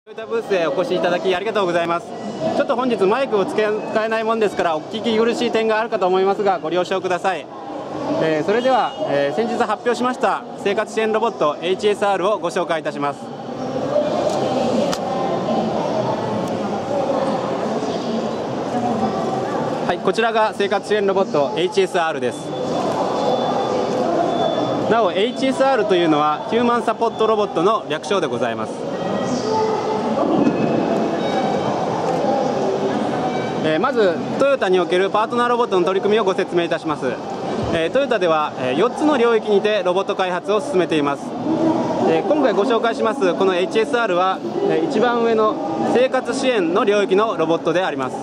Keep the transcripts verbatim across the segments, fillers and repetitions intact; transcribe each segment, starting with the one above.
トヨタブースへお越しいただきありがとうございます。ちょっと本日マイクを使えないもんですからお聞き苦しい点があるかと思いますがご了承ください。えー、それでは、えー、先日発表しました生活支援ロボット エイチエスアール をご紹介いたします。はい、こちらが生活支援ロボット エイチエスアール です。なお エイチエスアール というのはヒューマンサポートロボットの略称でございます。えー、まずトヨタにおけるパートナーロボットの取り組みをご説明いたします。えー、トヨタではよっつの領域にてロボット開発を進めています。えー、今回ご紹介しますこの エイチエスアール は、えー、一番上の生活支援の領域のロボットであります。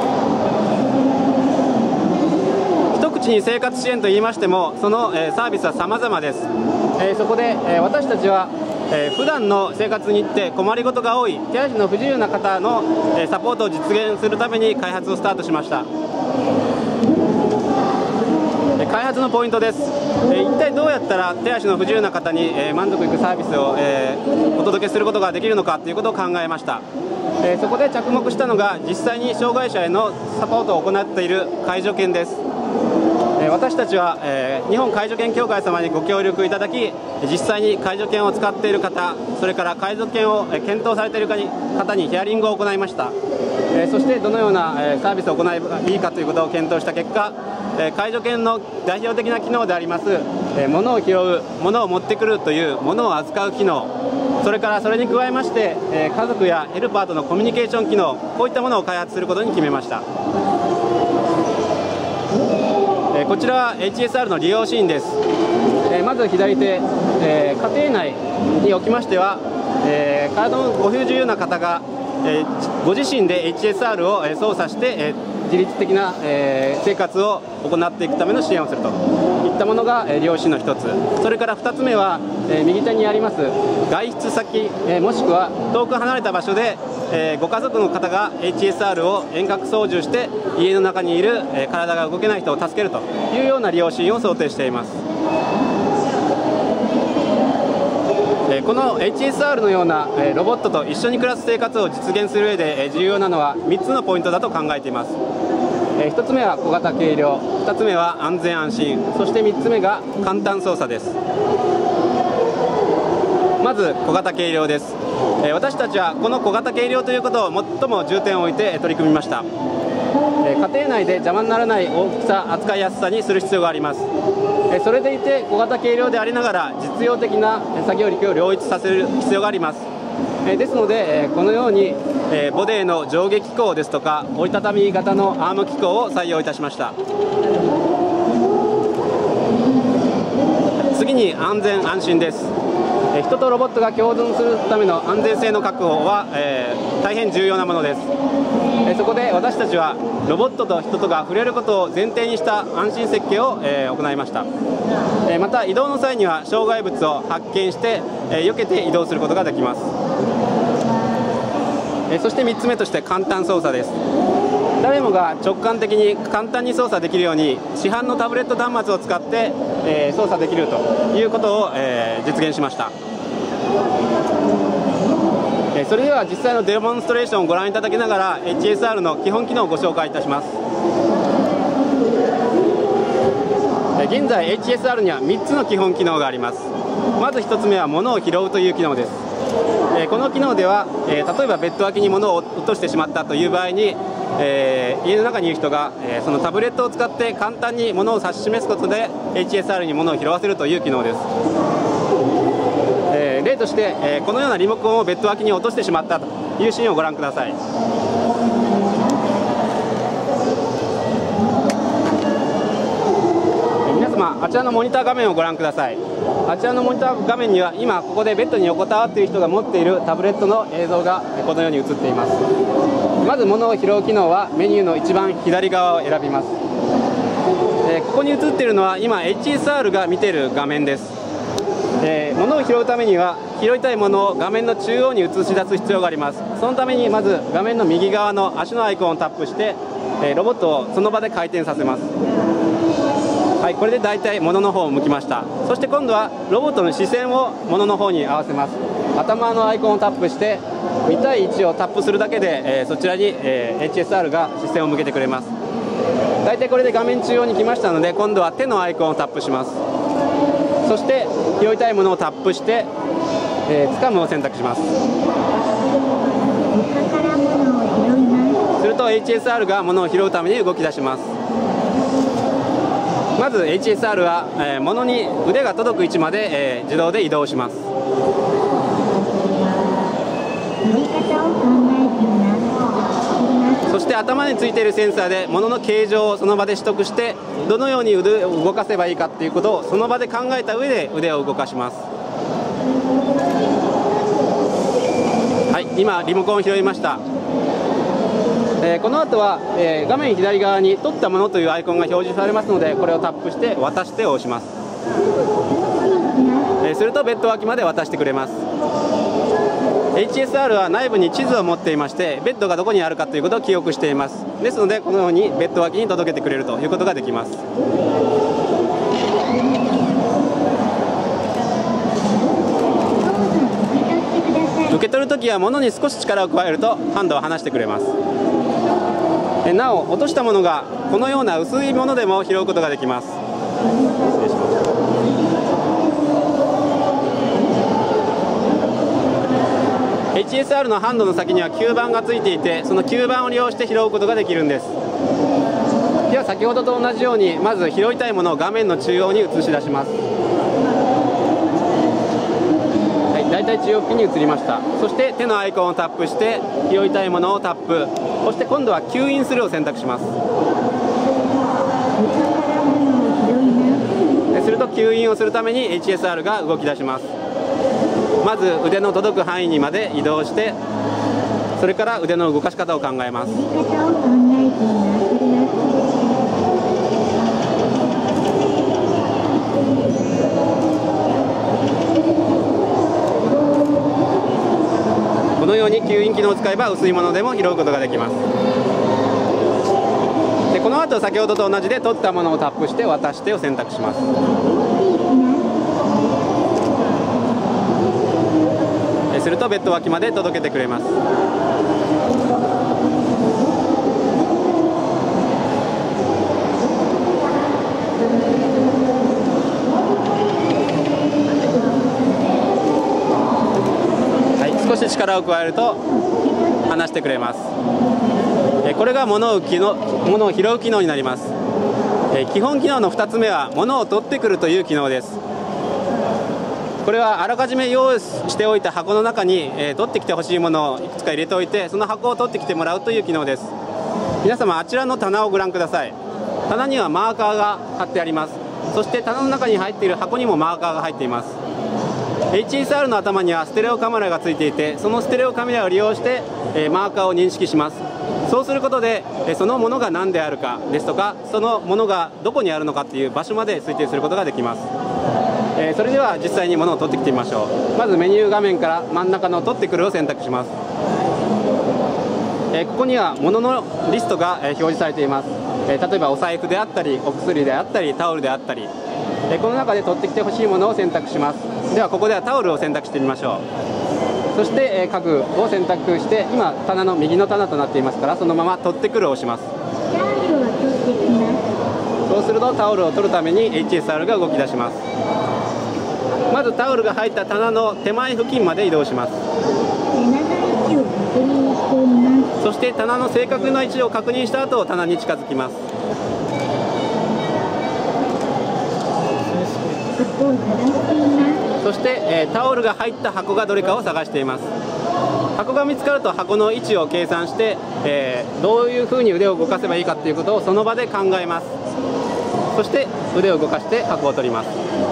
一口に生活支援と言いましてもその、えー、サービスは様々です。えー、そこで、えー、私たちはえー、普段の生活に行って困りごとが多い手足の不自由な方の、えー、サポートを実現するために開発をスタートしました。えー、開発のポイントです。えー、一体どうやったら手足の不自由な方に、えー、満足いくサービスを、えー、お届けすることができるのかということを考えました。えー、そこで着目したのが実際に障害者へのサポートを行っている介助犬です。私たちは、えー、日本介助犬協会様にご協力いただき実際に介助犬を使っている方それから介助犬を検討されている方にヒアリングを行いました。えー、そしてどのような、えー、サービスを行えばいいかということを検討した結果、えー、介助犬の代表的な機能であります、えー、物を拾う物を持ってくるという物を扱う機能それからそれに加えまして、えー、家族やヘルパーとのコミュニケーション機能こういったものを開発することに決めました。こちらは エイチエスアール の利用シーンです。えー、まず左手、えー、家庭内におきましては、えー、体のご不自由な方が、えー、ご自身で エイチエスアール を操作して、えー、自律的な、えー、生活を行っていくための支援をするといったものが、えー、利用シーンの一つ。それからふたつめは、えー、右手にあります外出先、えー、もしくは遠く離れた場所でえー、ご家族の方が エイチエスアール を遠隔操縦して家の中にいる、えー、体が動けない人を助けるというような利用シーンを想定しています。えー、この エイチエスアール のような、えー、ロボットと一緒に暮らす生活を実現する上で、えー、重要なのはみっつのポイントだと考えています。えー、ひとつめは小型軽量、ふたつめは安全安心、そしてみっつめが簡単操作です。まず小型軽量です。私たちはこの小型軽量ということを最も重点を置いて取り組みました。家庭内で邪魔にならない大きさ扱いやすさにする必要があります。それでいて小型軽量でありながら実用的な作業力を両立させる必要があります。ですのでこのようにボディの上下機構ですとか折りたたみ型のアーム機構を採用いたしました。次に安全安心です。人とロボットが共存するための安全性の確保は、えー、大変重要なものです。えー、そこで私たちはロボットと人とが触れることを前提にした安心設計を、えー、行いました。えー、また移動の際には障害物を発見して、えー、避けて移動することができます。えー、そしてみっつめとして簡単操作です。誰もが直感的に簡単に操作できるように市販のタブレット端末を使って、えー、操作できるということを、えー、実現しました。えー、それでは実際のデモンストレーションをご覧いただきながら エイチエスアール の基本機能をご紹介いたします。えー、現在 エイチエスアール にはみっつの基本機能があります。まずひとつめは物を拾うという機能です。えー、この機能では、えー、例えばベッド脇に物を落としてしまったという場合にえー、家の中にいる人が、えー、そのタブレットを使って簡単に物を指し示すことで エイチエスアール に物を拾わせるという機能です。えー、例として、えー、このようなリモコンをベッド脇に落としてしまったというシーンをご覧ください。皆様あちらのモニター画面をご覧ください。あちらのモニター画面には今ここでベッドに横たわっている人が持っているタブレットの映像がこのように映っています。まず物を拾う機能はメニューの一番左側を選びます。えー、ここに映っているのは今 エイチエスアール が見ている画面です。えー、物を拾うためには拾いたいものを画面の中央に映し出す必要があります。そのためにまず画面の右側の足のアイコンをタップして、えー、ロボットをその場で回転させます。はい、これで大体物の方を向きました。そして今度はロボットの視線を物の方に合わせます。頭のアイコンをタップしてに対いちをタップするだけで、えー、そちらに、えー、エイチエスアール が視線を向けてくれます。大体これで画面中央に来ましたので、今度は手のアイコンをタップします。そして拾いたいものをタップして、えー、掴むを選択します。すると エイチエスアール が物を拾うために動き出します。まず エイチエスアール は、えー、物に腕が届く位置まで、えー、自動で移動します。そして頭についているセンサーで物の形状をその場で取得して、どのように腕を動かせばいいかということをその場で考えた上で腕を動かします。はい、今リモコンを拾いました。えー、この後は、えー、画面左側に取ったものというアイコンが表示されますので、これをタップして渡して押します。えー、するとベッド脇まで渡してくれます。エイチエスアール は内部に地図を持っていまして、ベッドがどこにあるかということを記憶しています。ですのでこのようにベッド脇に届けてくれるということができます。受け取るときは物に少し力を加えるとハンドを離してくれます。なお落としたものがこのような薄いものでも拾うことができます。失礼します。エイチエスアール のハンドの先には吸盤がついていて、その吸盤を利用して拾うことができるんです。では先ほどと同じように、まず拾いたいものを画面の中央に映し出します。はい、だいたい中央付近に移りました。そして手のアイコンをタップして拾いたいものをタップ、そして今度は吸引するを選択します。すると吸引をするために エイチエスアール が動き出します。まず腕の届く範囲にまで移動して、それから腕の動かし方を考えます。このように吸引機能を使えば薄いものでも拾うことができます。でこの後先ほどと同じで取ったものをタップして渡してを選択します。するとベッド脇まで届けてくれます。はい、少し力を加えると離してくれます。これが物を機能、物を拾う機能になります。基本機能のふたつめは物を取ってくるという機能です。これはあらかじめ用意しておいた箱の中に、えー、取ってきてほしいものをいくつか入れておいて、その箱を取ってきてもらうという機能です。皆様あちらの棚をご覧ください。棚にはマーカーが貼ってあります。そして棚の中に入っている箱にもマーカーが入っています。 エイチエスアール の頭にはステレオカメラがついていて、そのステレオカメラを利用して、えー、マーカーを認識します。そうすることで、えー、そのものが何であるかですとか、そのものがどこにあるのかという場所まで推定することができます。えー、それでは実際に物を取ってきてみましょう。まずメニュー画面から真ん中の取ってくるを選択します。えー、ここには物のリストが、えー、表示されています。えー、例えばお財布であったりお薬であったりタオルであったり、えー、この中で取ってきてほしいものを選択します。ではここではタオルを選択してみましょう。そして、えー、家具を選択して、今棚の右の棚となっていますから、そのまま取ってくるを押します。そうするとタオルを取るために エイチエスアール が動き出します。まずタオルが入った棚の手前付近まで移動します。そして棚の正確な位置を確認した後、棚に近づきます。そして、えー、タオルが入った箱がどれかを探しています。箱が見つかると箱の位置を計算して、えー、どういうふうに腕を動かせばいいかということをその場で考えます。そして腕を動かして箱を取ります。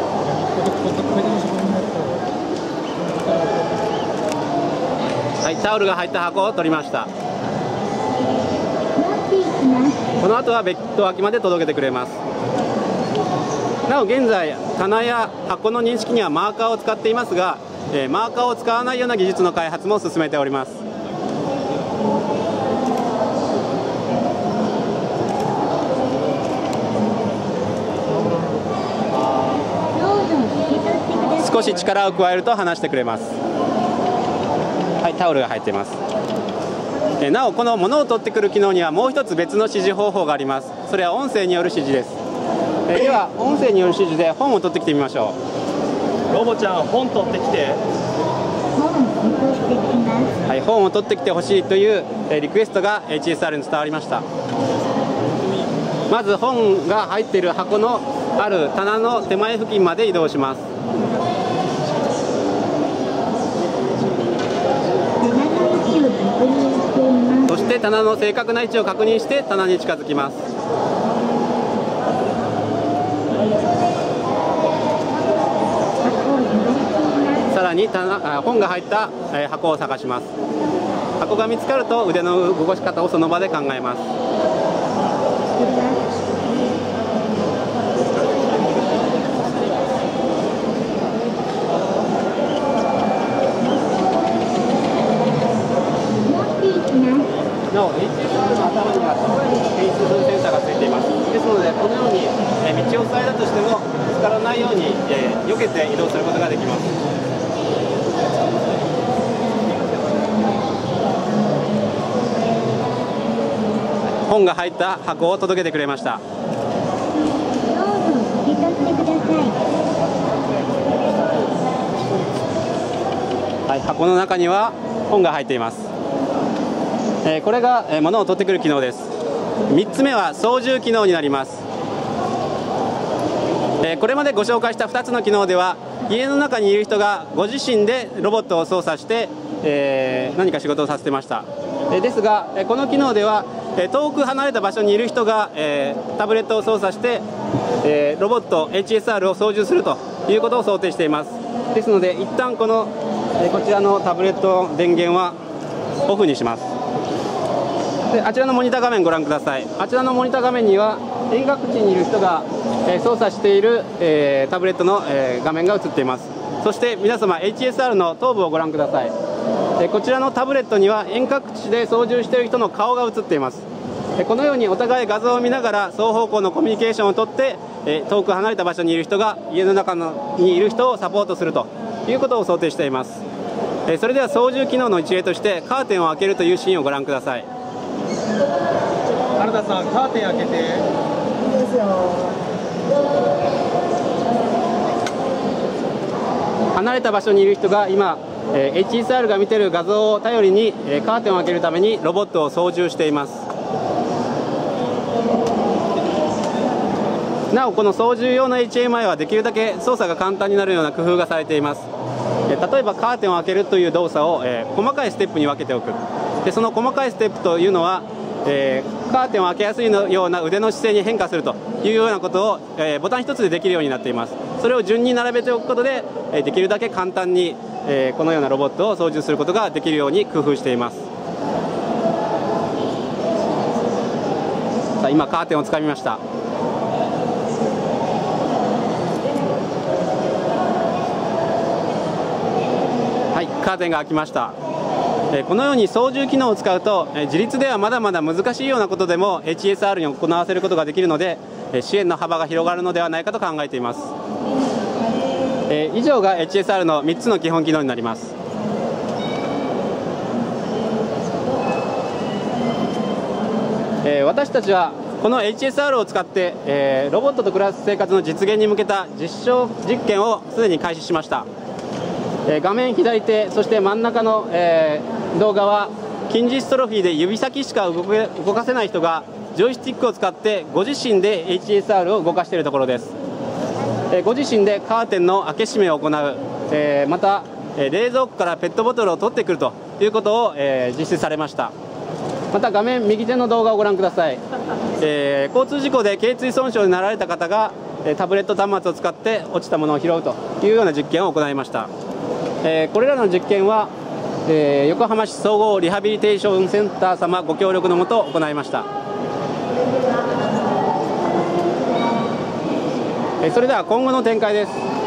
はい、タオルが入った箱を取りました。この後はベッド脇まで届けてくれます。なお現在棚や箱の認識にはマーカーを使っていますが、えー、マーカーを使わないような技術の開発も進めております。少し力を加えると離してくれます。 はい、タオルが入っています。えなおこの物を取ってくる機能にはもう一つ別の指示方法があります。それは音声による指示です。えでは音声による指示で本を取ってきてみましょう。ロボちゃん、本取ってきて。 はい、本を取ってきてほしいというリクエストが エイチエスアール に伝わりました。まず本が入っている箱のある棚の手前付近まで移動します。そして棚の正確な位置を確認して棚に近づきます。さらに棚本が入った箱を探します。箱が見つかると腕の動かし方をその場で考えます。なお エイチエスアール の頭には変質分センサーがついています。ですのでこのように道を塞いだとしてもぶつからないように避けて移動することができます。本が入った箱を届けてくれました。はい、箱の中には本が入っています。えー、これが、えー、物を取ってくる機能です。みっつめは操縦機能になります。えー、これまでご紹介したふたつの機能では家の中にいる人がご自身でロボットを操作して、えー、何か仕事をさせてました。えー、ですが、えー、この機能では、えー、遠く離れた場所にいる人が、えー、タブレットを操作して、えー、ロボット エイチエスアール を操縦するということを想定しています。ですので一旦この、えー、こちらのタブレット電源はオフにします。であちらのモニター画面ご覧ください。あちらのモニター画面には遠隔地にいる人が、えー、操作している、えー、タブレットの、えー、画面が映っています。そして皆様 エイチエスアール の頭部をご覧ください。えー、こちらのタブレットには遠隔地で操縦している人の顔が映っています。えー、このようにお互い画像を見ながら双方向のコミュニケーションをとって、えー、遠く離れた場所にいる人が家の中のにいる人をサポートするということを想定しています。えー、それでは操縦機能の一例としてカーテンを開けるというシーンをご覧ください。 原田さん、カーテン開けて。いいですよ。 離れた場所にいる人が今、えー、エイチエスアール が見ている画像を頼りに、えー、カーテンを開けるためにロボットを操縦しています。なおこの操縦用の エイチエムアイ はできるだけ操作が簡単になるような工夫がされています。えー、例えばカーテンを開けるという動作を、えー、細かいステップに分けておく。でその細かいステップというのは、えー、カーテンを開けやすいのような腕の姿勢に変化するというようなことを、えー、ボタン一つでできるようになっています。それを順に並べておくことで、えー、できるだけ簡単に、えー、このようなロボットを操縦することができるように工夫しています。さあ今カーテンをつかみました。はい、カーテンが開きました。このように操縦機能を使うと自立ではまだまだ難しいようなことでも エイチエスアール に行わせることができるので支援の幅が広がるのではないかと考えています。以上が エイチエスアール のみっつの基本機能になります。私たちはこの エイチエスアール を使ってロボットと暮らす生活の実現に向けた実証実験をすでに開始しました。画面左手そして真ん中の、えー、動画は筋ジストロフィーで指先しか動け動かせない人がジョイスティックを使ってご自身で エイチエスアール を動かしているところです。えー、ご自身でカーテンの開け閉めを行う、えー、また、えー、冷蔵庫からペットボトルを取ってくるということを、えー、実施されました。また画面右手の動画をご覧ください。えー、交通事故で頚椎損傷になられた方がタブレット端末を使って落ちたものを拾うというような実験を行いました。えー、これらの実験は、えー、横浜市総合リハビリテーションセンター様ご協力のもと行いました。えー、それでは今後の展開です。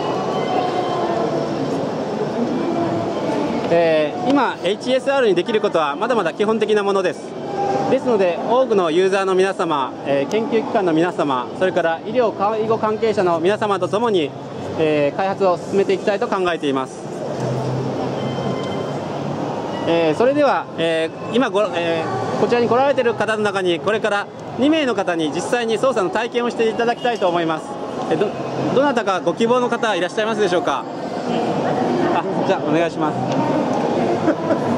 えー、今 エイチエスアール にできることはまだまだ基本的なものです。ですので多くのユーザーの皆様、えー、研究機関の皆様、それから医療介護関係者の皆様とともに、えー、開発を進めていきたいと考えています。 えー、それでは、えー、今ご、えー、こちらに来られている方の中にこれからにめいの方に実際に操作の体験をしていただきたいと思います。えー、ど, どなたかご希望の方いらっしゃいますでしょうか。あ、じゃあお願いします。